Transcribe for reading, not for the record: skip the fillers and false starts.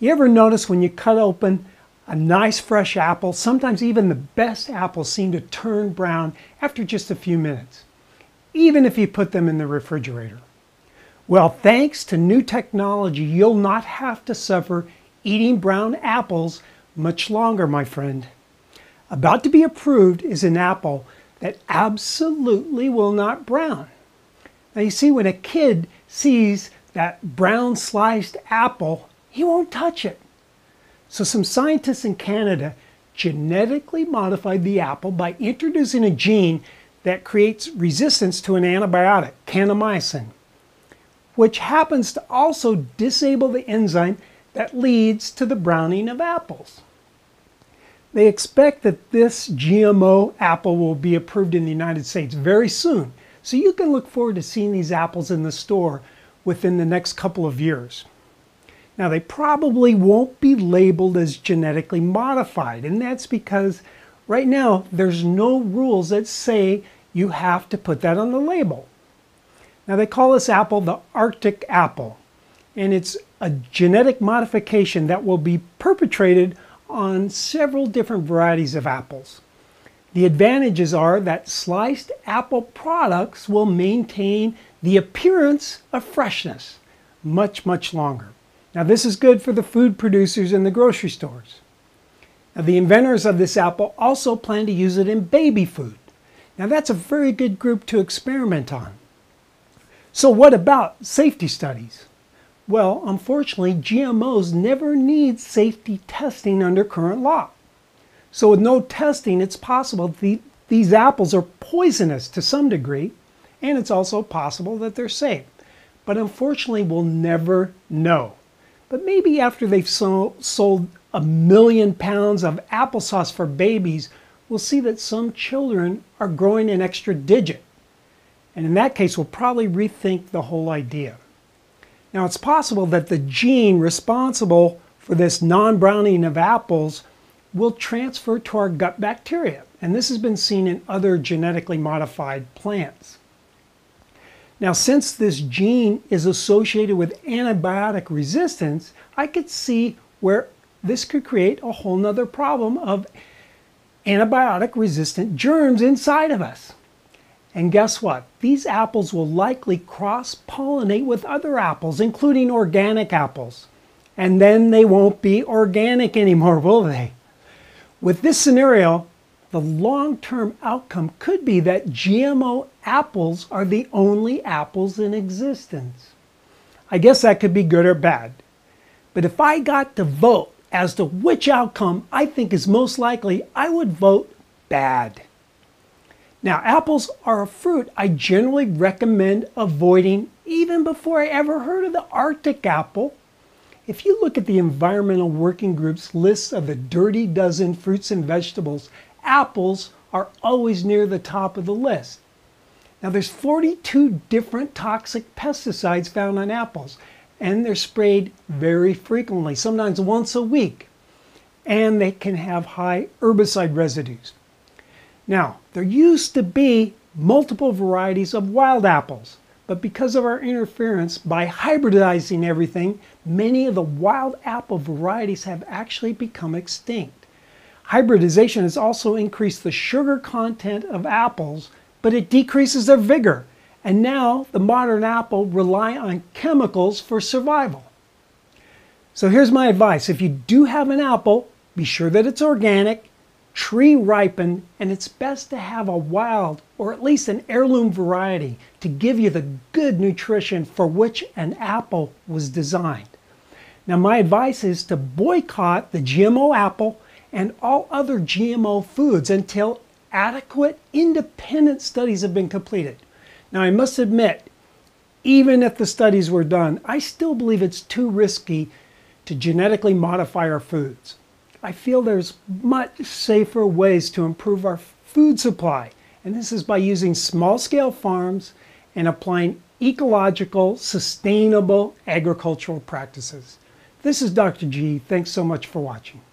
You ever notice when you cut open a nice fresh apple, sometimes even the best apples seem to turn brown after just a few minutes, even if you put them in the refrigerator? Well, thanks to new technology, you'll not have to suffer eating brown apples much longer, my friend. About to be approved is an apple that absolutely will not brown. Now you see, when a kid sees that brown sliced apple, he won't touch it. So some scientists in Canada genetically modified the apple by introducing a gene that creates resistance to an antibiotic, kanamycin, which happens to also disable the enzyme that leads to the browning of apples. They expect that this GMO apple will be approved in the United States very soon, so you can look forward to seeing these apples in the store within the next couple of years. Now, they probably won't be labeled as genetically modified, and that's because right now there's no rules that say you have to put that on the label. Now, they call this apple the Arctic apple, and it's a genetic modification that will be perpetrated on several different varieties of apples. The advantages are that sliced apple products will maintain the appearance of freshness much, much longer. Now, this is good for the food producers in the grocery stores. Now, the inventors of this apple also plan to use it in baby food. Now, that's a very good group to experiment on. So what about safety studies? Well, unfortunately, GMOs never need safety testing under current law. So with no testing, it's possible these apples are poisonous to some degree, and it's also possible that they're safe. But unfortunately, we'll never know. But maybe after they've sold 1 million pounds of applesauce for babies, we'll see that some children are growing an extra digit. And in that case, we'll probably rethink the whole idea. Now, it's possible that the gene responsible for this non-browning of apples will transfer to our gut bacteria. And this has been seen in other genetically modified plants. Now, since this gene is associated with antibiotic resistance, I could see where this could create a whole nother problem of antibiotic resistant germs inside of us. And guess what? These apples will likely cross-pollinate with other apples, including organic apples. And then they won't be organic anymore, will they? With this scenario, the long-term outcome could be that GMO apples are the only apples in existence. I guess that could be good or bad. But if I got to vote as to which outcome I think is most likely, I would vote bad. Now, apples are a fruit I generally recommend avoiding even before I ever heard of the Arctic apple. If you look at the Environmental Working Group's list of the dirty dozen fruits and vegetables, apples are always near the top of the list. Now, there's 42 different toxic pesticides found on apples, and they're sprayed very frequently, sometimes once a week, and they can have high herbicide residues. Now, there used to be multiple varieties of wild apples, but because of our interference by hybridizing everything, many of the wild apple varieties have actually become extinct. Hybridization has also increased the sugar content of apples, but it decreases their vigor. And now the modern apple rely on chemicals for survival. So here's my advice. If you do have an apple, be sure that it's organic, tree ripened, and it's best to have a wild or at least an heirloom variety to give you the good nutrition for which an apple was designed. Now, my advice is to boycott the GMO apple and all other GMO foods until adequate independent studies have been completed. Now, I must admit, even if the studies were done, I still believe it's too risky to genetically modify our foods. I feel there's much safer ways to improve our food supply, and this is by using small-scale farms and applying ecological, sustainable agricultural practices. This is Dr. G. Thanks so much for watching.